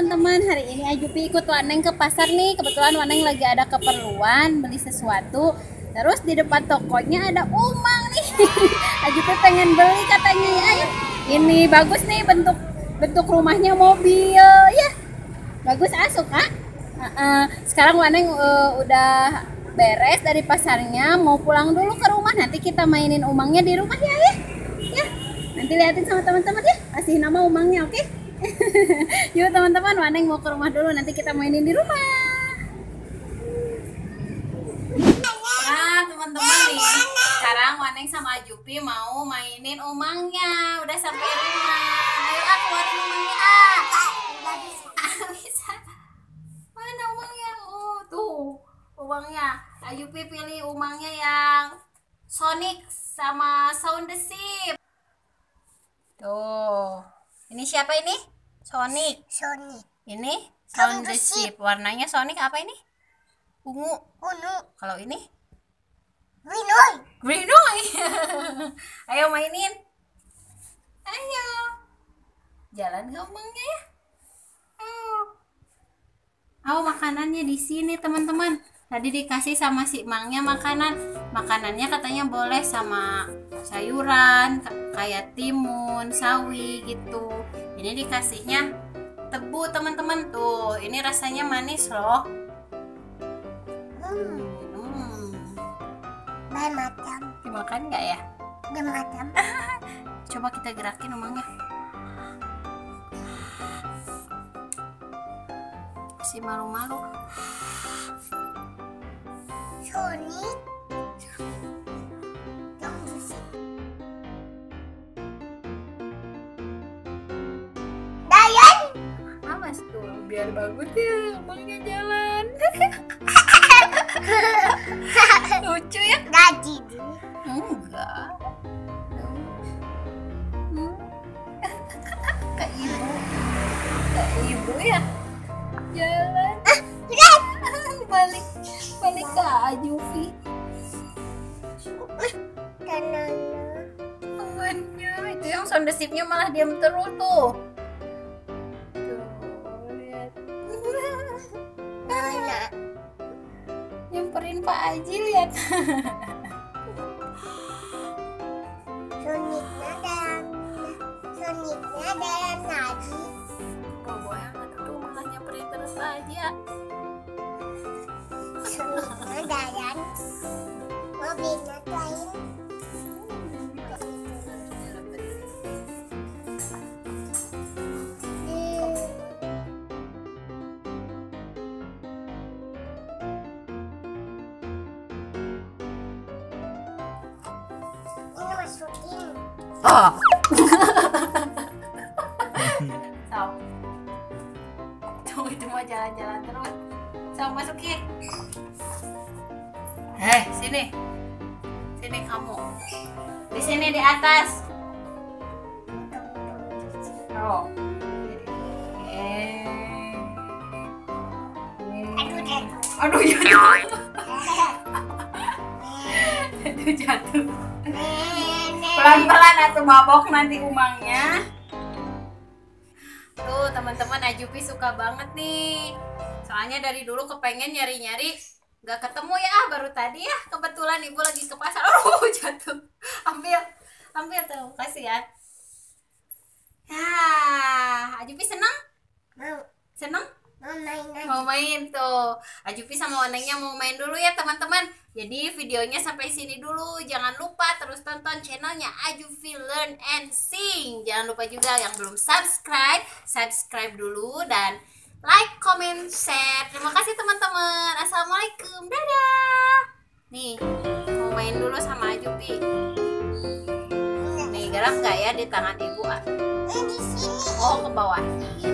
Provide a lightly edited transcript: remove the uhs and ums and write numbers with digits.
teman-teman, hari ini Ajupi ikut Waneng ke pasar nih. Kebetulan Waneng lagi ada keperluan beli sesuatu. Terus di depan tokonya ada umang nih. Ajupi pengen beli katanya ya. Ini bagus nih bentuk rumahnya mobil ya. Bagus suka. Sekarang Waneng udah beres dari pasarnya, mau pulang dulu ke rumah. Nanti kita mainin umangnya di rumah ya. Ya. Nanti liatin sama teman-teman ya. Kasih nama umangnya, oke? Yuk teman-teman, Waneng mau ke rumah dulu, nanti kita mainin di rumah. Nah teman-teman nih, sekarang Waneng sama Ajupi mau mainin umangnya. Udah sampai rumah. Ayo keluarin umangnya. Bisa. Mana umangnya? Oh tuh umangnya. Ajupi pilih umangnya yang Sonic sama Sound the Ship. Tuh. Ini siapa ini? Sonic. Ini Sound the Ship. Warnanya Sonic apa ini? Ungu. Kalau ini? Green. Ayo mainin. Ayo. Jalan ke umangnya ya. Oh, makanannya di sini teman-teman. Tadi dikasih sama si Mangnya makanan. Makanannya katanya boleh sama sayuran kayak timun, sawi gitu. Ini dikasihnya tebu teman-teman tuh. Ini rasanya manis loh. Macam. Dimakan nggak ya? Macam. Coba kita gerakin umangnya. Si malu-malu. Sonic. Dayan. Awas tuh, biar bagus ya umangnya jalan. Lucu ya? Gaji. Enggak. Kayak ibu ya. Jalan. Balik ke Ajupi. Temannya itu yang Sound the Ship-nya malah diam terus tuh. Lihat. Nyamperin Pak Aji, lihat. Sonicnya dan lagi. Bobonya tuh malah nyamperin terus aja. Sonicnya Dayan. Mobilnya lain. Ini masukin. Oh. Tunggu itu mau jalan-jalan terus. Masukin. Sini. Sini kamu. Di sini di atas. Oh. Aduh jatuh. Aduh jatuh. Pelan-pelan atau mabok nanti umangnya. Tuh teman-teman, Ajupi suka banget nih. Soalnya dari dulu kepengen nyari-nyari, gak ketemu ya, baru tadi ya. Kebetulan ibu lagi ke pasar. Oh jatuh. Ambil tuh, kasihan. Ya, Ajupi senang? Senang? Mau main tuh. Ajupi sama Wanengnya mau main dulu ya teman-teman. Jadi videonya sampai sini dulu. Jangan lupa terus tonton channelnya Ajupi Learn and Sing. Jangan lupa juga yang belum subscribe dulu, dan like, comment, share. Terima kasih teman-teman. Assalamualaikum. Dadah. Nih, mau main dulu sama Ajupi. Nih, gerak nggak ya di tangan ibu? Di sini. Oh, ke bawah.